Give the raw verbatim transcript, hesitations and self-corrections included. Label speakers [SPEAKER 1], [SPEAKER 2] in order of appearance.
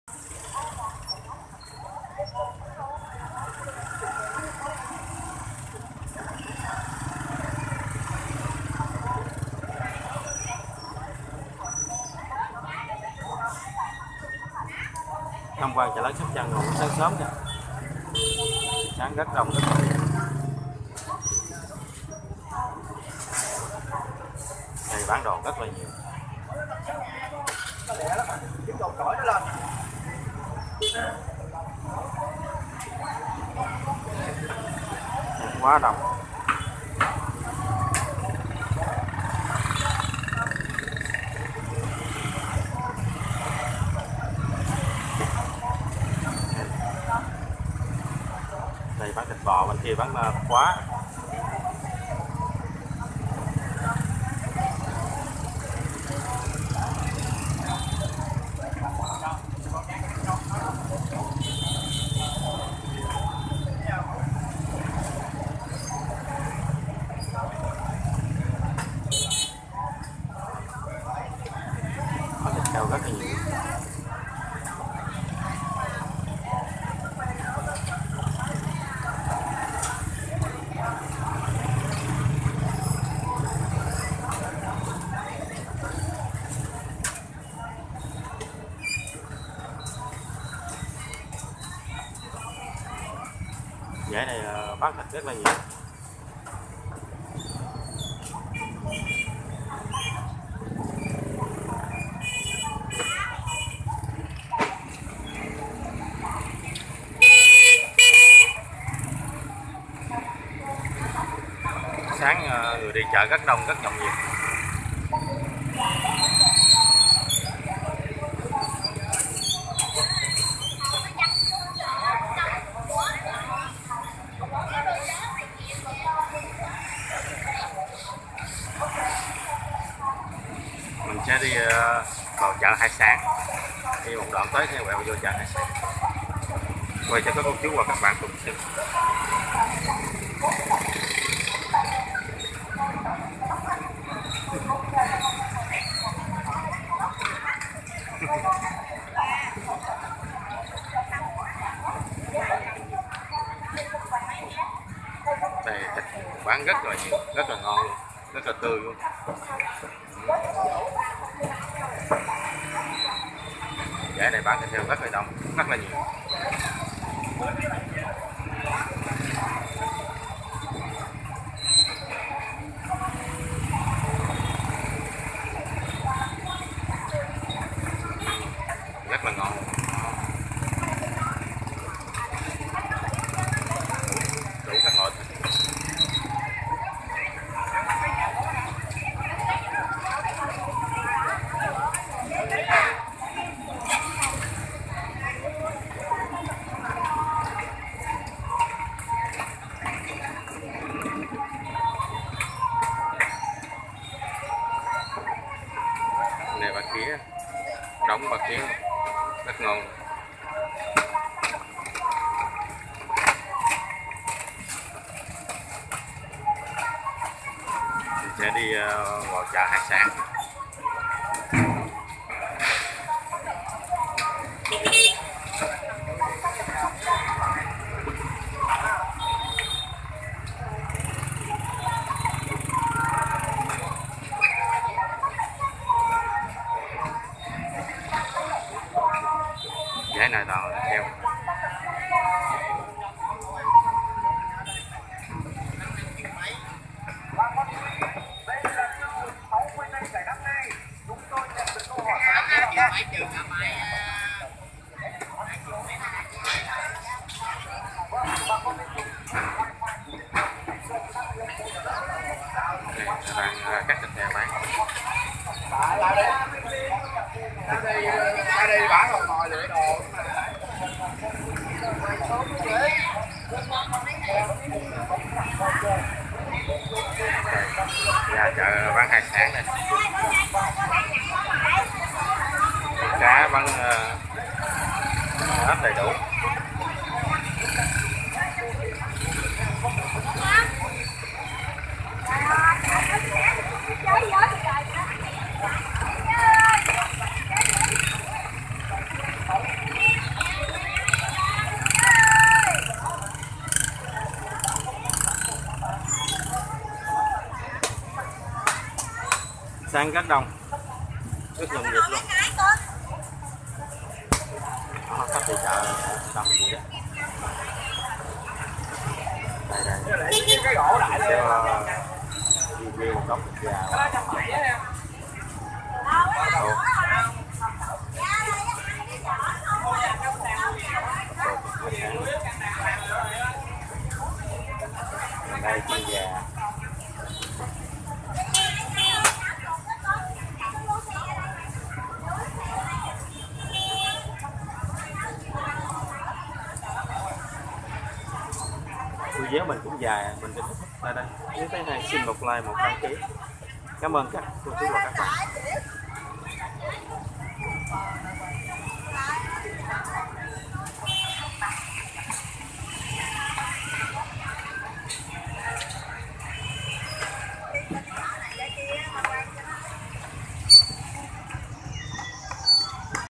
[SPEAKER 1] Tham quan chợ lớn Sóc Trăng cũng sáng sớm kìa, sáng rất đông rất đông. Đây bán đồ rất là nhiều. Quá đông. Đây bán thịt bò, bên kia bán khóa. Bán thịt heo rất là nhiều. Dãy này bán thịt rất là nhiều. Sáng người đi chợ rất đông, rất nhộn nhịp. Mình sẽ đi vào chợ hải sản, đi một đoạn tới theo quẹo vô chợ hải sản, quay cho các cô chú và các bạn cùng xem. Đây thịt bán rất là nhiều, rất là ngon luôn, rất là tươi luôn. Dãy này bán thịt heo rất là đông, rất là nhiều. Rất là ngon. Đủ các loại thịt. Này bà kia, đóng bà kia rất ngon. Mình sẽ đi uh, vào chợ hải sản. Dãy này toàn là heo. Đang cắt thịt heo bán.
[SPEAKER 2] Ra đây bán không ngồi để đồ.
[SPEAKER 1] Ra chợ bán hải sản này. Cá bán uh, hết đầy đủ. Sang rất đông, rất nhộn nhịp luôn. Đó, khách đi chợ đông gì đó. Đây đây.
[SPEAKER 2] Cái gỗ đại đi.
[SPEAKER 1] Review một góc thịt gà. Ồ. Đây chiên gà. Video mình cũng dài, mình sẽ kết thúc tại đây. Nếu thấy hay xin một like, một đăng ký. Cảm ơn các cô chú và các bạn.